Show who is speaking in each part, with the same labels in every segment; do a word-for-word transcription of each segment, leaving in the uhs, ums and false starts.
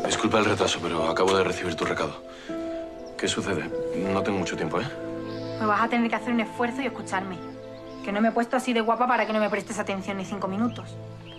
Speaker 1: Disculpa el retraso, pero acabo de recibir tu recado. ¿Qué sucede? No tengo mucho tiempo, ¿eh?
Speaker 2: Pues vas a tener que hacer un esfuerzo y escucharme. Que no me he puesto así de guapa para que no me prestes atención ni cinco minutos.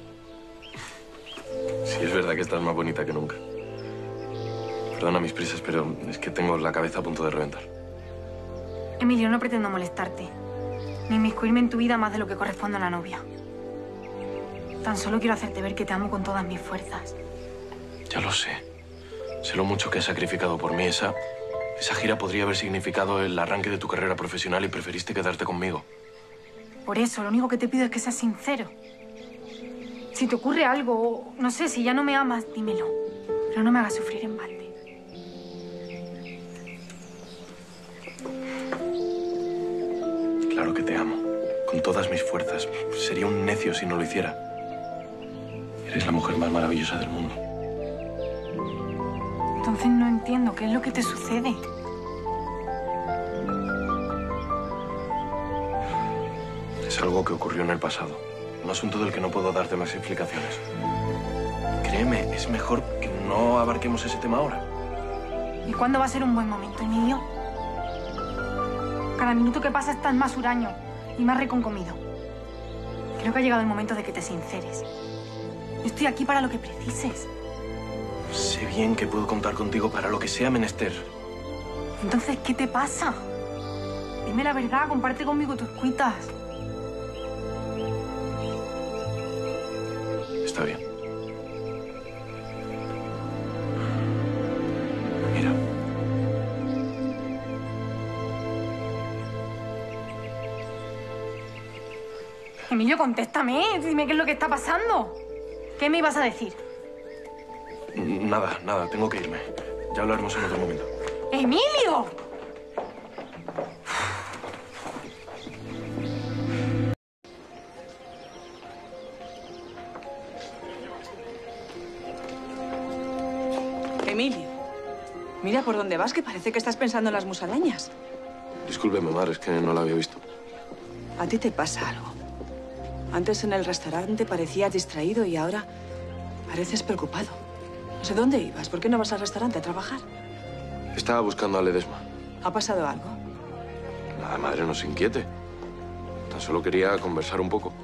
Speaker 1: Sí, es verdad que estás más bonita que nunca. Perdona mis prisas, pero es que tengo la cabeza a punto de reventar.
Speaker 2: Emilio, no pretendo molestarte. Ni inmiscuirme en tu vida más de lo que corresponde a una novia. Tan solo quiero hacerte ver que te amo con todas mis fuerzas.
Speaker 1: Ya lo sé. Sé lo mucho que has sacrificado por mí. Esa, esa gira podría haber significado el arranque de tu carrera profesional y preferiste quedarte conmigo.
Speaker 2: Por eso, lo único que te pido es que seas sincero. Si te ocurre algo, no sé, si ya no me amas, dímelo. Pero no me hagas sufrir en balde.
Speaker 1: Claro que te amo. Con todas mis fuerzas. Sería un necio si no lo hiciera. Eres la mujer más maravillosa del mundo.
Speaker 2: Entonces no entiendo qué es lo que te sucede.
Speaker 1: Es algo que ocurrió en el pasado. Un asunto del que no puedo darte más explicaciones. Créeme, es mejor que no abarquemos ese tema ahora.
Speaker 2: ¿Y cuándo va a ser un buen momento, Emilio? Cada minuto que pasa estás más huraño y más reconcomido. Creo que ha llegado el momento de que te sinceres. Yo estoy aquí para lo que precises.
Speaker 1: Sé bien que puedo contar contigo para lo que sea menester.
Speaker 2: Entonces, ¿qué te pasa? Dime la verdad, comparte conmigo tus cuitas.
Speaker 1: Está bien. Mira.
Speaker 2: Emilio, contéstame. Dime qué es lo que está pasando. ¿Qué me ibas a decir?
Speaker 1: Nada, nada. Tengo que irme. Ya hablaremos en otro momento.
Speaker 2: ¡Emilio!
Speaker 3: Emilio, mira por dónde vas, que parece que estás pensando en las musarañas.
Speaker 1: Discúlpeme, madre, es que no la había visto.
Speaker 3: A ti te pasa algo. Antes en el restaurante parecías distraído y ahora pareces preocupado. No sé dónde ibas. ¿Por qué no vas al restaurante a trabajar?
Speaker 1: Estaba buscando a Ledesma.
Speaker 3: ¿Ha pasado algo?
Speaker 1: Nada, madre, no se inquiete. Tan solo quería conversar un poco.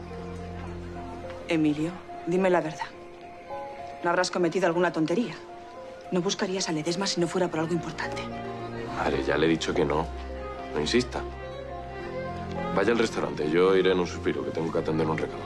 Speaker 3: Emilio, dime la verdad. ¿No habrás cometido alguna tontería? No buscarías a Ledesma si no fuera por algo importante.
Speaker 1: Madre, ya le he dicho que no. No insista. Vaya al restaurante. Yo iré en un suspiro, que tengo que atender un recado.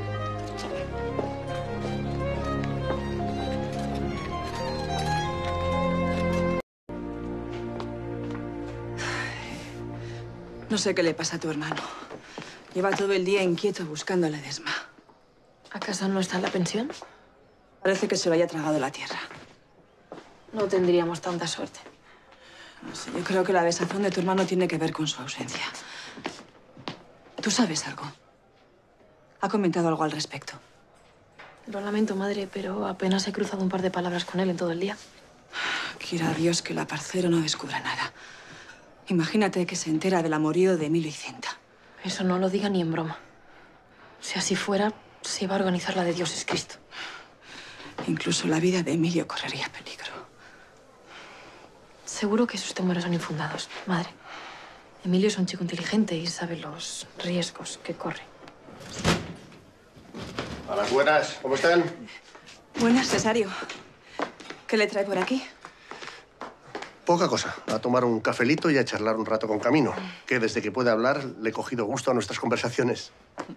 Speaker 3: No sé qué le pasa a tu hermano. Lleva todo el día inquieto buscando a Ledesma.
Speaker 4: ¿Acaso no está en la pensión?
Speaker 3: Parece que se lo haya tragado la tierra.
Speaker 4: No tendríamos tanta suerte.
Speaker 3: No sé, yo creo que la desazón de tu hermano tiene que ver con su ausencia. ¿Tú sabes algo? ¿Ha comentado algo al respecto?
Speaker 4: Lo lamento, madre, pero apenas he cruzado un par de palabras con él en todo el día.
Speaker 3: Quiera Dios que la parcero no descubra nada. Imagínate que se entera del amorío de Emilio y Cinta.
Speaker 4: Eso no lo diga ni en broma. Si así fuera, se iba a organizar la de Dios es Cristo.
Speaker 3: Incluso la vida de Emilio correría peligro.
Speaker 4: Seguro que esos temores son infundados, madre. Emilio es un chico inteligente y sabe los riesgos que corre.
Speaker 5: A las buenas, ¿cómo están?
Speaker 3: Buenas, Cesario. ¿Qué le trae por aquí?
Speaker 5: Poca cosa. A tomar un cafelito y a charlar un rato con Camino, que desde que puede hablar le he cogido gusto a nuestras conversaciones.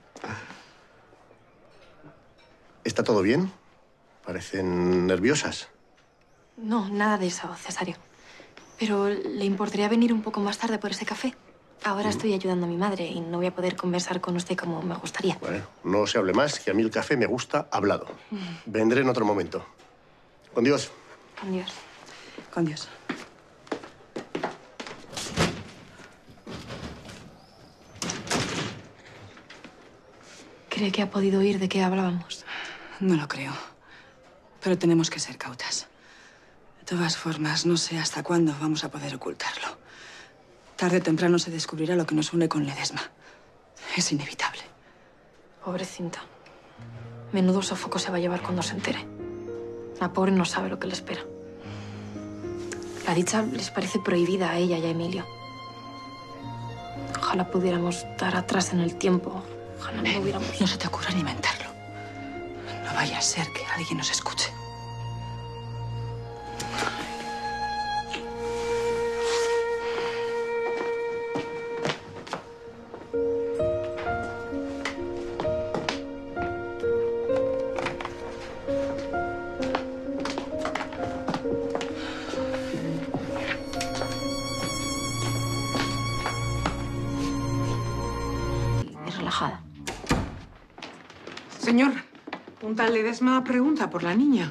Speaker 5: ¿Está todo bien? Parecen nerviosas.
Speaker 4: No, nada de eso, Cesario. Pero ¿le importaría venir un poco más tarde por ese café? Ahora estoy ayudando a mi madre y no voy a poder conversar con usted como me gustaría.
Speaker 5: Bueno, no se hable más, que a mí el café me gusta hablado. Vendré en otro momento. Con Dios.
Speaker 4: Con Dios.
Speaker 3: Con Dios.
Speaker 4: ¿Cree que ha podido oír de qué hablábamos?
Speaker 3: No lo creo. Pero tenemos que ser cautas. De todas formas, no sé hasta cuándo vamos a poder ocultarlo. Tarde o temprano se descubrirá lo que nos une con Ledesma. Es inevitable.
Speaker 4: Pobre Cinta. Menudo sofoco se va a llevar cuando se entere. La pobre no sabe lo que le espera. La dicha les parece prohibida a ella y a Emilio. Ojalá pudiéramos dar atrás en el tiempo. Ojalá no hubiéramos...
Speaker 3: No se te ocurra ni inventarlo. No vaya a ser que alguien nos escuche.
Speaker 4: Relajada.
Speaker 6: Señor, un tal Ledesma pregunta por la niña.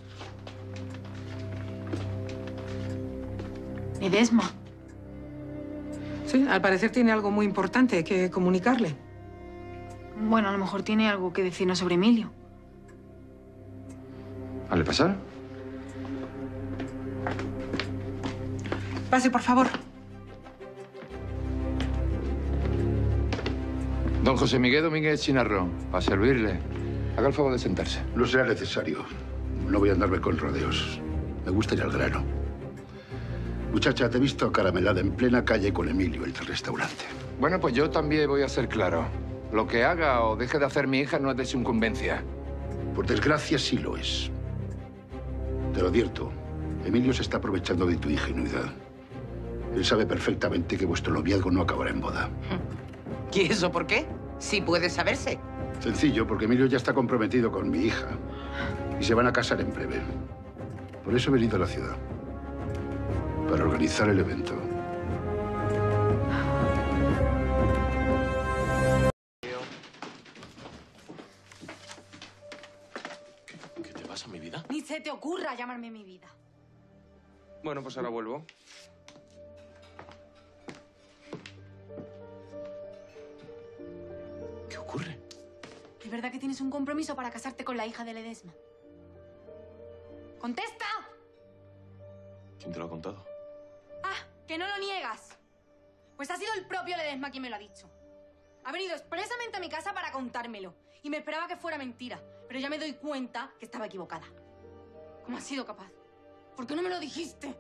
Speaker 2: Ledesma.
Speaker 6: Sí, al parecer tiene algo muy importante que comunicarle.
Speaker 2: Bueno, a lo mejor tiene algo que decirnos sobre Emilio.
Speaker 7: ¿Vale pasar?
Speaker 6: Pase, por favor.
Speaker 7: Don José Miguel Domínguez Chinarrón, para servirle. Haga el favor de sentarse.
Speaker 8: No será necesario. No voy a andarme con rodeos. Me gusta ir al grano. Muchacha, te he visto caramelada en plena calle con Emilio, el del restaurante.
Speaker 7: Bueno, pues yo también voy a ser claro. Lo que haga o deje de hacer mi hija no es de su incumbencia.
Speaker 8: Por desgracia, sí lo es. Te lo advierto. Emilio se está aprovechando de tu ingenuidad. Él sabe perfectamente que vuestro noviazgo no acabará en boda.
Speaker 9: ¿Y eso por qué? Sí puede saberse.
Speaker 8: Sencillo, porque Emilio ya está comprometido con mi hija. Y se van a casar en breve. Por eso he venido a la ciudad. Para organizar el evento.
Speaker 1: ¿Qué, qué te pasa, mi vida?
Speaker 2: Ni se te ocurra llamarme mi vida.
Speaker 10: Bueno, pues ahora vuelvo.
Speaker 1: ¿Qué ocurre?
Speaker 2: ¿Es verdad que tienes un compromiso para casarte con la hija de Ledesma? ¡Contesta!
Speaker 1: ¿Quién te lo ha contado?
Speaker 2: ¡Ah! ¡Que no lo niegas! Pues ha sido el propio Ledesma quien me lo ha dicho. Ha venido expresamente a mi casa para contármelo. Y me esperaba que fuera mentira. Pero ya me doy cuenta que estaba equivocada. ¿Cómo has sido capaz? ¿Por qué no me lo dijiste?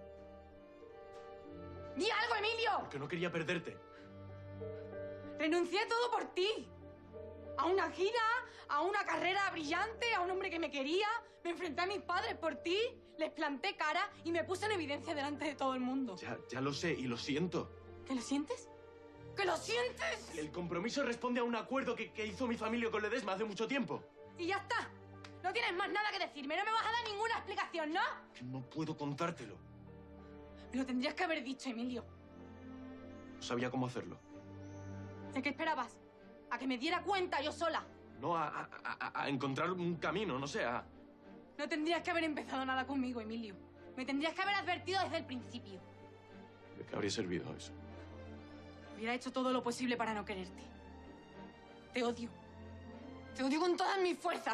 Speaker 2: ¡Di algo, Emilio!
Speaker 1: Porque no quería perderte.
Speaker 2: Renuncié a todo por ti. A una gira, a una carrera brillante, a un hombre que me quería. Me enfrenté a mis padres por ti, les planté cara y me puse en evidencia delante de todo el mundo.
Speaker 1: Ya, ya lo sé y lo siento.
Speaker 2: ¿Que lo sientes? ¿Que lo sientes?
Speaker 1: El compromiso responde a un acuerdo que, que hizo mi familia con Ledesma hace mucho tiempo.
Speaker 2: Y ya está. No tienes más nada que decirme. No me vas a dar ninguna explicación, ¿no?
Speaker 1: Que no puedo contártelo.
Speaker 2: Me lo tendrías que haber dicho, Emilio.
Speaker 1: No sabía cómo hacerlo.
Speaker 2: ¿De qué esperabas? ¿A que me diera cuenta yo sola?
Speaker 1: No, a, a, a, a encontrar un camino, no sé, a...
Speaker 2: No tendrías que haber empezado nada conmigo, Emilio. Me tendrías que haber advertido desde el principio.
Speaker 1: ¿De qué habría servido eso?
Speaker 2: Hubiera hecho todo lo posible para no quererte. Te odio. Te odio con todas mis fuerzas.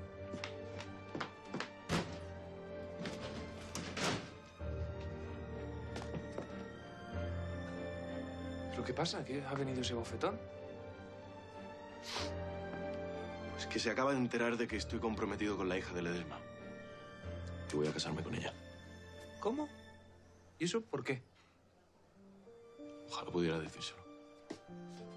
Speaker 10: ¿Pero qué pasa? ¿Qué ha venido ese bofetón?
Speaker 1: Pues que se acaba de enterar de que estoy comprometido con la hija de Ledesma. Que voy a casarme con ella.
Speaker 10: ¿Cómo? ¿Y eso por qué?
Speaker 1: Ojalá pudiera decírselo.